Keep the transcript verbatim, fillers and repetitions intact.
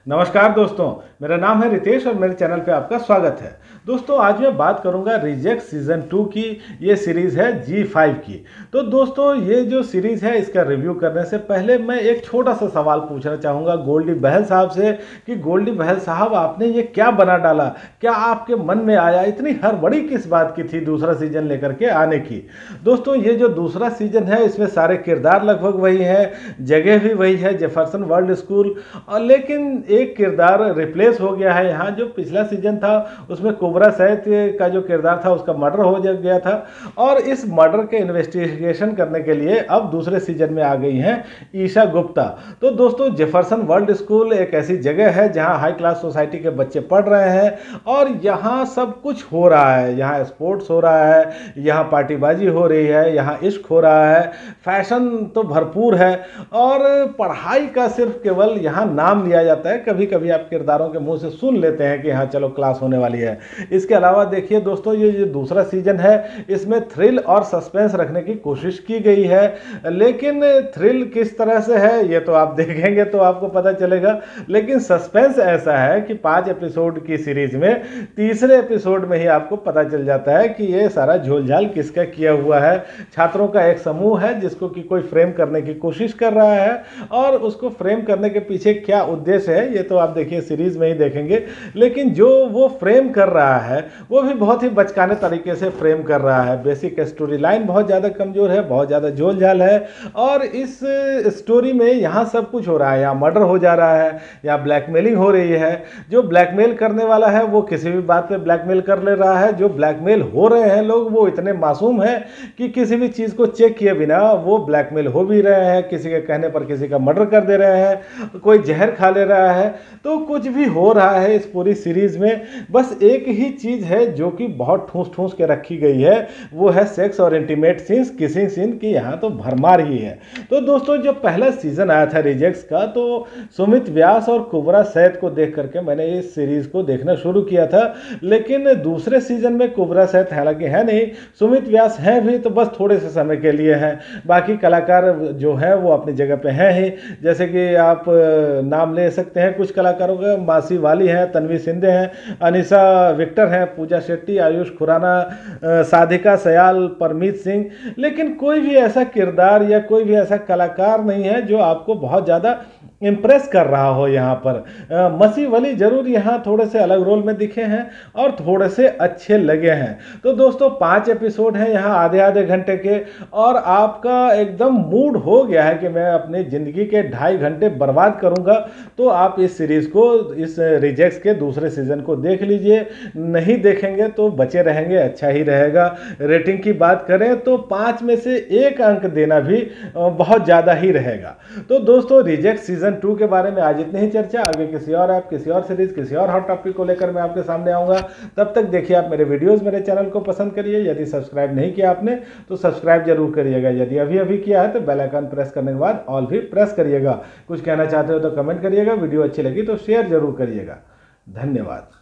नमस्कार दोस्तों, मेरा नाम है रितेश और मेरे चैनल पे आपका स्वागत है। दोस्तों, आज मैं बात करूंगा रिजेक्ट सीज़न टू की। ये सीरीज़ है जी फाइव की। तो दोस्तों, ये जो सीरीज़ है इसका रिव्यू करने से पहले मैं एक छोटा सा सवाल पूछना चाहूँगा गोल्डी बहल साहब से कि गोल्डी बहल साहब, आपने ये क्या बना डाला? क्या आपके मन में आया? इतनी हड़बड़ी किस बात की थी दूसरा सीजन लेकर के आने की? दोस्तों, ये जो दूसरा सीजन है इसमें सारे किरदार लगभग वही है, जगह भी वही है, जेफरसन वर्ल्ड स्कूल, और लेकिन एक किरदार रिप्लेस हो गया है। यहाँ जो पिछला सीजन था उसमें कोबरा सैद का जो किरदार था उसका मर्डर हो गया था, और इस मर्डर के इन्वेस्टिगेशन करने के लिए अब दूसरे सीजन में आ गई हैं ईशा गुप्ता। तो दोस्तों, जेफरसन वर्ल्ड स्कूल एक ऐसी जगह है जहाँ हाई क्लास सोसाइटी के बच्चे पढ़ रहे हैं और यहाँ सब कुछ हो रहा है। यहाँ स्पोर्ट्स हो रहा है, यहाँ पार्टीबाजी हो रही है, यहाँ इश्क हो रहा है, फैशन तो भरपूर है, और पढ़ाई का सिर्फ केवल यहाँ नाम लिया जाता है। कभी कभी आप किरदारों के मुंह से सुन लेते हैं कि हाँ चलो क्लास होने वाली है। इसके अलावा देखिए दोस्तों, ये जो दूसरा सीजन है इसमें थ्रिल और सस्पेंस रखने की कोशिश की गई है, लेकिन थ्रिल किस तरह से है ये तो आप देखेंगे तो आपको पता चलेगा। लेकिन सस्पेंस ऐसा है कि पाँच एपिसोड की सीरीज में तीसरे एपिसोड में ही आपको पता चल जाता है कि ये सारा झोलझाल किसका किया हुआ है। छात्रों का एक समूह है जिसको कि कोई फ्रेम करने की कोशिश कर रहा है, और उसको फ्रेम करने के पीछे क्या उद्देश्य है ये तो आप देखिए सीरीज में ही देखेंगे। लेकिन जो वो फ्रेम कर रहा है वो भी बहुत ही बचकाने तरीके से फ्रेम कर रहा है। बेसिक स्टोरी लाइन बहुत ज़्यादा कमज़ोर है, बहुत ज़्यादा झोल झाल है, और इस स्टोरी में यहाँ सब कुछ हो रहा है। यहाँ मर्डर हो जा रहा है, यहाँ ब्लैकमेलिंग हो रही है। जो ब्लैकमेल करने वाला है वो किसी भी बात पे ब्लैकमेल कर ले रहा है। जो ब्लैकमेल हो रहे हैं लोग वो इतने मासूम हैं कि किसी भी चीज़ को चेक किए बिना वो ब्लैकमेल हो भी रहे हैं, किसी के कहने पर किसी का मर्डर कर दे रहे हैं, कोई जहर खा ले रहा है। तो कुछ भी हो रहा है इस पूरी सीरीज में। बस एक ही चीज़ है जो कि बहुत ठूस ठूस के रखी गई है, वो है सेक्स और इंटीमेट सीन्स, किसिंग सीन की यहाँ तो भरमार ही है। तो दोस्तों, जब पहला सीजन आया था रिजेक्ट्स का तो सुमित व्यास और कुबरा सैद को देख करके मैंने इस सीरीज को देखना शुरू किया था। लेकिन दूसरे सीजन में कुबरा सैद हालांकि है नहीं, सुमित व्यास हैं भी तो बस थोड़े से समय के लिए हैं। बाकी कलाकार जो हैं वो अपनी जगह पे हैं ही, जैसे कि आप नाम ले सकते हैं कुछ कलाकारों के। मासी वाली हैं, तन्वी सिंधे हैं, अनिशा विक्टर हैं, पूजा शेट्टी, आयुष खुराना, साधिका सयाल, परमीत सिंह। लेकिन कोई भी ऐसा किरदार या कोई भी ऐसा कलाकार नहीं है जो आपको बहुत ज़्यादा इम्प्रेस कर रहा हो। यहाँ पर मसी वली जरूर यहाँ थोड़े से अलग रोल में दिखे हैं और थोड़े से अच्छे लगे हैं। तो दोस्तों, पाँच एपिसोड हैं यहाँ आधे आधे घंटे के, और आपका एकदम मूड हो गया है कि मैं अपनी ज़िंदगी के ढाई घंटे बर्बाद करूँगा। तो आप इस सीरीज़ को, इस रिजेक्ट्स के दूसरे सीज़न को देख लीजिए। नहीं देखेंगे तो बचे रहेंगे, अच्छा ही रहेगा। रेटिंग की बात करें तो पाँच में से एक अंक देना भी बहुत ज़्यादा ही रहेगा। तो दोस्तों, रिजेक्ट सीजन टू के बारे में आज इतनी ही चर्चा। आगे किसी और ऐप, किसी और सीरीज, किसी और हॉट टॉपिक को लेकर मैं आपके सामने आऊँगा। तब तक देखिए आप मेरे वीडियोज़, मेरे चैनल को पसंद करिए। यदि सब्सक्राइब नहीं किया आपने तो सब्सक्राइब जरूर करिएगा। यदि अभी अभी किया है तो बेल आइकन प्रेस करने के बाद ऑल भी प्रेस करिएगा। कुछ कहना चाहते हो तो कमेंट करिएगा। वीडियो अच्छी लगी तो शेयर जरूर करिएगा। धन्यवाद।